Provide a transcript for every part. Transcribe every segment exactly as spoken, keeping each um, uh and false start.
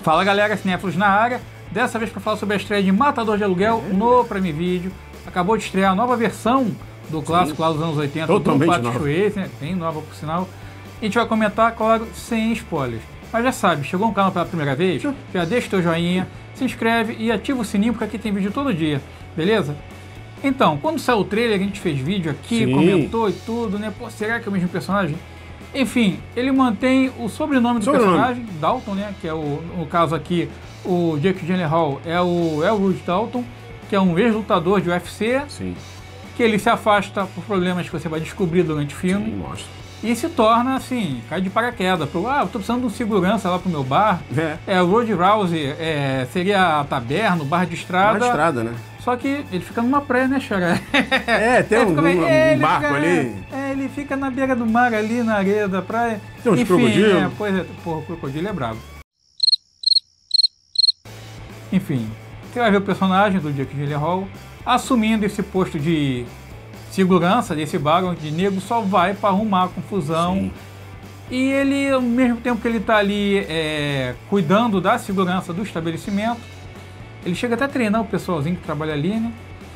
Fala galera, cinéfilos na área, dessa vez para falar sobre a estreia de Matador de Aluguel é. no Prime Video. Acabou de estrear a nova versão do clássico Sim. lá dos anos oitenta, Totalmente do Patrick Swayze, né? Bem nova por sinal. A gente vai comentar, claro, sem spoilers. Mas já sabe, chegou no canal pela primeira vez, Sim. já deixa o teu joinha, se inscreve e ativa o sininho, porque aqui tem vídeo todo dia, beleza? Então, quando saiu o trailer, a gente fez vídeo aqui, Sim. comentou e tudo, né? Pô, será que é o mesmo personagem? Enfim, ele mantém o sobrenome do sobrenome. personagem, Dalton, né? Que é o, no caso aqui, o Jake Gyllenhaal é o Elwood Dalton, que é um ex-lutador de U F C, Sim. que ele se afasta por problemas que você vai descobrir durante o filme. Sim, mostra. E se torna, assim, cai de paraquedas. Pro, ah, eu tô precisando de um segurança lá pro meu bar. É. é o Road Rousey é, seria a taberna, o bar de estrada. Bar de estrada, né? Só que ele fica numa praia, né, Xará? É, tem um, um, é, um barco fica, ali. É, ele fica na beira do mar ali, na areia da praia. Tem uns crocodilos. É, pois é, porra, o crocodilo é bravo. Enfim, você vai ver o personagem do Jake Gyllenhaal assumindo esse posto de segurança desse bar, onde o nego só vai para arrumar a confusão. Sim. E ele, ao mesmo tempo que ele está ali é, cuidando da segurança do estabelecimento, ele chega até a treinar o pessoalzinho que trabalha ali, né?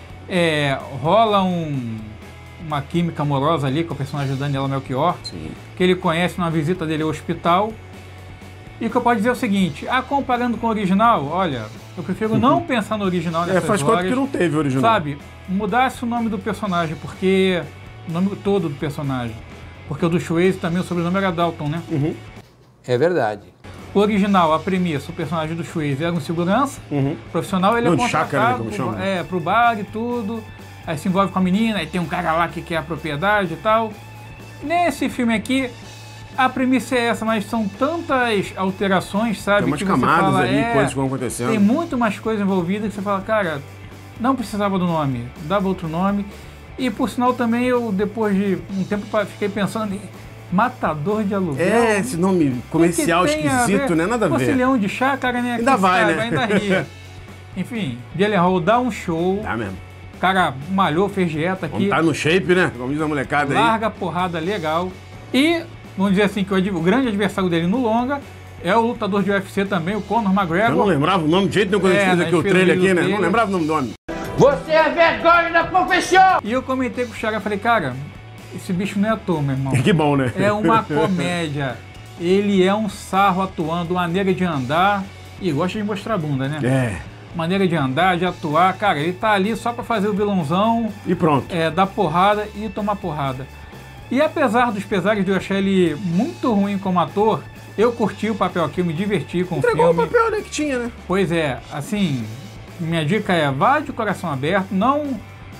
É, rola um, uma química amorosa ali com o personagem da Daniela Melchior, Sim. que ele conhece numa visita dele ao hospital. E o que eu posso dizer é o seguinte, ah, comparando com o original, olha, eu prefiro não pensar no original nessas É, faz horas, conta que não teve original. Sabe, mudasse o nome do personagem, porque... o nome todo do personagem. Porque o do Swayze também, o sobrenome era Dalton, né? Uhum. É verdade. O original, a premissa, o personagem do Swayze era um segurança uhum. profissional, ele não, é contratado chácara, né, pro, é, pro bar e tudo, aí se envolve com a menina, aí tem um cara lá que quer a propriedade e tal. Nesse filme aqui, a premissa é essa, mas são tantas alterações, sabe? Tem umas que camadas você fala, ali, é, coisas que vão acontecendo. Tem muito mais coisas envolvidas que você fala, cara, não precisava do nome, dava outro nome. E por sinal também eu, depois de um tempo, fiquei pensando em Matador de Aluguel. É, esse nome comercial que que esquisito, né? Nada a ver. Conselhão de chácara, né? Ainda vai, sabe, né? Ainda ria. Enfim, Gyllenhaal dá um show. Dá mesmo. O cara malhou, fez dieta aqui. Tá no shape, né? Como diz a molecada aí. Larga a porrada legal. E, vamos dizer assim, que o, o grande adversário dele no longa é o lutador de U F C também, o Conor McGregor. Eu não lembrava o nome de jeito nenhum quando é, a gente fez aqui o trailer aqui, né? Não lembrava o nome do homem. Você é vergonha da profissão! E eu comentei com o Chaga, falei, cara, esse bicho não é ator, meu irmão. Que bom, né? É uma comédia. Ele é um sarro atuando, maneira de andar e gosta de mostrar a bunda, né? É. Maneira de andar, de atuar. Cara, ele tá ali só pra fazer o vilãozão. E pronto. É, dar porrada e tomar porrada. E apesar dos pesares de eu achar ele muito ruim como ator, eu curti o papel aqui, eu me diverti com Entregou o filme. Entregou o papel, né, que tinha, né? Pois é, assim, minha dica é, vá de coração aberto, não...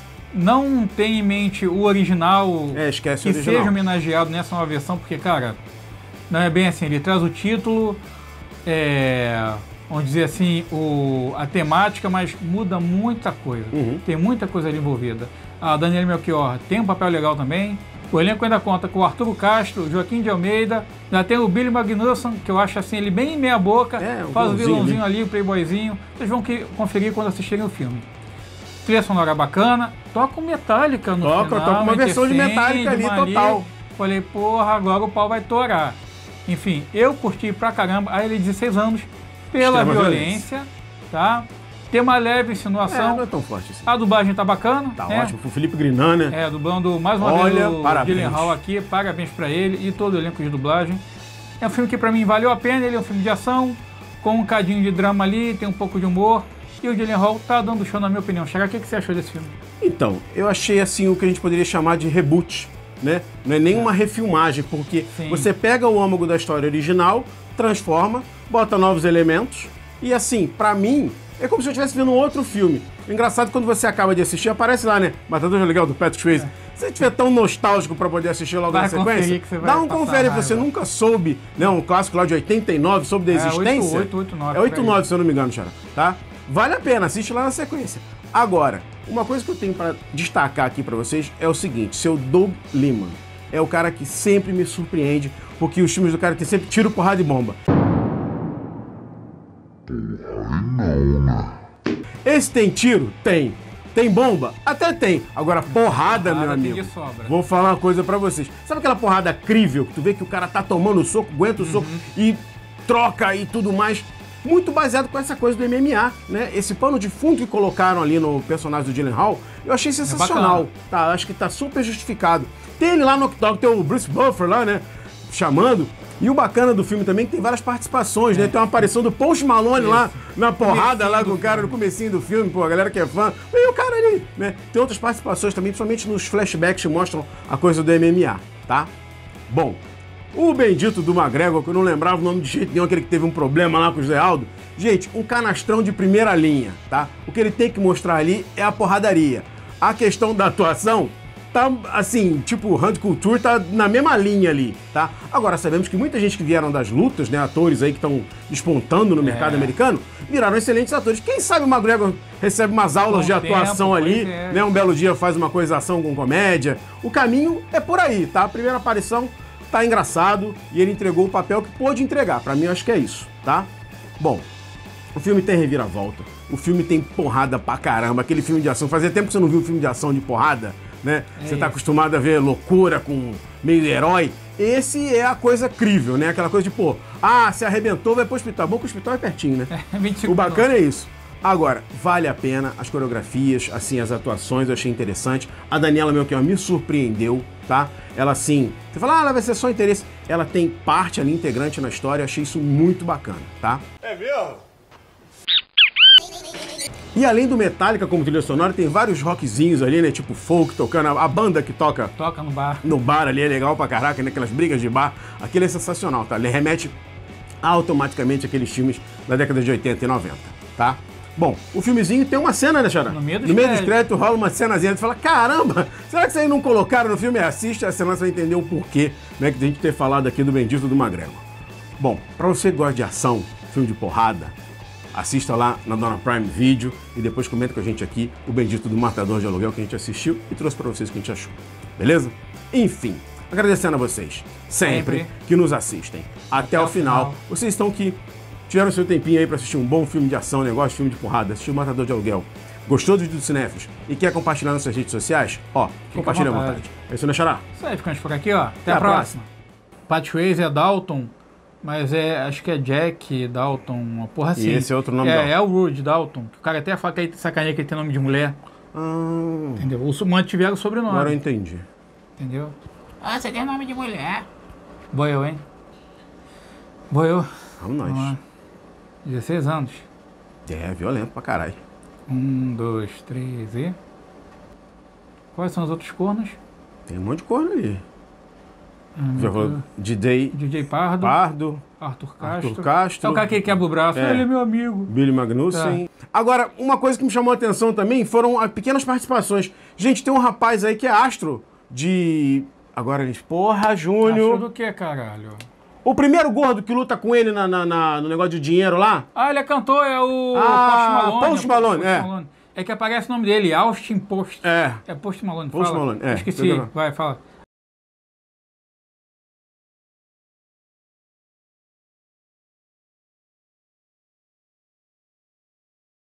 Não tem em mente o original, é, esquece que o original. seja homenageado nessa nova versão, porque, cara, não é bem assim. Ele traz o título, é, vamos dizer assim, o, a temática, mas muda muita coisa. Uhum. Tem muita coisa ali envolvida. A Daniela Melchior tem um papel legal também. O elenco ainda conta com o Arturo Castro, o Joaquim de Almeida, já tem o Billy Magnussen, que eu acho assim, ele bem meia boca, é, um faz o vilãozinho ali, ali, o playboyzinho. Vocês vão que, conferir quando assistirem o filme. Trilha sonora bacana, toca o Metallica no toca, final. Toca uma versão de Metallica ali, total. Ali. Falei, porra, agora o pau vai torar. Enfim, eu curti pra caramba, a ele dezesseis anos, pela Extrema violência, violência, tá? Tem uma leve insinuação. É, não é tão forte assim. A dublagem tá bacana. Tá né? ótimo, o Felipe Grinan, né? É, dublando mais uma Olha, vez o parabéns. Gyllenhaal aqui, parabéns pra ele e todo o elenco de dublagem. É um filme que pra mim valeu a pena, ele é um filme de ação, com um cadinho de drama ali, tem um pouco de humor. E o Gyllenhaal tá dando show, na minha opinião. Chega, o que você achou desse filme? Então, eu achei assim o que a gente poderia chamar de reboot, né? Não é nenhuma é. refilmagem, porque Sim. você pega o âmago da história original, transforma, bota novos elementos, e assim, pra mim, é como se eu estivesse vendo um outro filme. Engraçado, quando você acaba de assistir, aparece lá, né? Matador de Aluguel do Patrick Swayze. É. Se você estiver tão nostálgico pra poder assistir logo vai na sequência, que você vai dá um confere, raiva. Você nunca soube, né? Um clássico lá de oitenta e nove, soube da existência. É, oito oito nove. É oito nove, se eu não me engano, Xará, tá? Vale a pena, assiste lá na sequência. Agora, uma coisa que eu tenho para destacar aqui para vocês é o seguinte, seu Doug Liman é o cara que sempre me surpreende, porque os filmes do cara tem sempre tiro, porrada e bomba. Esse tem tiro? Tem. Tem bomba? Até tem. Agora, porrada, meu amigo, vou falar uma coisa pra vocês. Sabe aquela porrada crível que tu vê que o cara tá tomando o soco, aguenta o soco e troca e tudo mais? muito baseado com essa coisa do M M A, né? Esse pano de fundo que colocaram ali no personagem do Gyllenhaal, eu achei sensacional, é tá? Acho que tá super justificado. Tem ele lá no Knock tem o Bruce Buffer lá, né? Chamando. E o bacana do filme também é que tem várias participações, é. né? Tem uma aparição do Post Malone Isso. lá na porrada lá com o cara no comecinho do filme, pô, a galera que é fã. E o cara ali, né? Tem outras participações também, principalmente nos flashbacks que mostram a coisa do M M A, tá? Bom, o bendito do McGregor, que eu não lembrava o nome de jeito nenhum, aquele que teve um problema lá com o José Aldo. Gente, um canastrão de primeira linha, tá? O que ele tem que mostrar ali é a porradaria. A questão da atuação tá, assim, tipo, o Hand Culture tá na mesma linha ali, tá? Agora, sabemos que muita gente que vieram das lutas, né, atores aí que estão despontando no mercado é. americano, viraram excelentes atores. Quem sabe o McGregor recebe umas aulas Bom de atuação tempo, ali, é. né, um belo dia faz uma coisa ação com comédia. O caminho é por aí, tá? A primeira aparição tá engraçado e ele entregou o papel que pôde entregar. Pra mim, eu acho que é isso, tá? Bom, o filme tem reviravolta, o filme tem porrada pra caramba, aquele filme de ação. Fazia tempo que você não viu um filme de ação de porrada, né? É você tá acostumado a ver loucura com meio herói. Esse é a coisa crível, né? Aquela coisa de, pô, ah, se arrebentou, vai pro hospital. Bom, que o hospital é pertinho, né? É, o bacana é isso. Agora, vale a pena, as coreografias, assim, as atuações, eu achei interessante. A Daniela Melchior me surpreendeu, tá? Ela, assim, você fala, ah, ela vai ser só interesse. Ela tem parte ali integrante na história, eu achei isso muito bacana, tá? É mesmo? E além do Metallica como trilha sonora, tem vários rockzinhos ali, né? Tipo folk, tocando. A banda que toca... Toca no bar. No bar ali é legal pra caraca, né? Aquelas brigas de bar. Aquilo é sensacional, tá? Ele remete automaticamente àqueles filmes da década de oitenta e noventa, tá? Bom, o filmezinho tem uma cena, né, Xará? No meio dos No meio dos créditos rola uma cenazinha. Tu fala, caramba, será que isso aí não colocaram no filme? Assiste a cena, você vai entender o porquê, né? Que a gente ter falado aqui do bendito do McGregor. Bom, pra você que gosta de ação, filme de porrada, assista lá na Dona Prime Video e depois comenta com a gente aqui o bendito do Matador de Aluguel que a gente assistiu e trouxe pra vocês o que a gente achou. Beleza? Enfim, agradecendo a vocês sempre, sempre. que nos assistem. Até, Até o final. final. Vocês estão aqui, tiveram seu tempinho aí pra assistir um bom filme de ação, negócio, filme de porrada, assistir o Matador de Aluguel. Gostou do vídeo do Cinéfilos e quer compartilhar nas suas redes sociais? Ó, Fica compartilha à vontade. vontade. É isso, né, Xará? Isso aí, ficamos por aqui, ó. Até, Até a, a próxima. próxima. Pat Swayze é Dalton. Mas é, acho que é Jack Dalton, uma porra assim. E esse é outro nome é, Dalton. É o Rude Dalton. O cara até fala que ele sacaneia que ele tem nome de mulher. Ah. Entendeu? O mantiveram o sobrenome. Agora eu entendi. Entendeu? Ah, você tem nome de mulher. Boiou, hein? Boiou. Vamos nós. Vamos lá. dezesseis anos. É, violento pra caralho. Um, dois, três e... Quais são os outros cornos? Tem um monte de corno ali. Hum, Já falou D J... D J Pardo. Pardo. Arthur Castro. Arthur Castro. É o cara que quebra o braço. É. Ele é meu amigo. Billy Magnussen. Tá. Agora, uma coisa que me chamou a atenção também foram as pequenas participações. Gente, tem um rapaz aí que é astro de... Agora eles... Porra, Júnior. Astro do que, caralho? O primeiro gordo que luta com ele na, na, na, no negócio de dinheiro lá. Ah, ele é cantor, é o ah, Post Malone. Post Malone, é. é. Malone. É que aparece o nome dele, Austin Post. É. É Post Malone. Post fala. Malone, é. Esqueci. Vai, fala.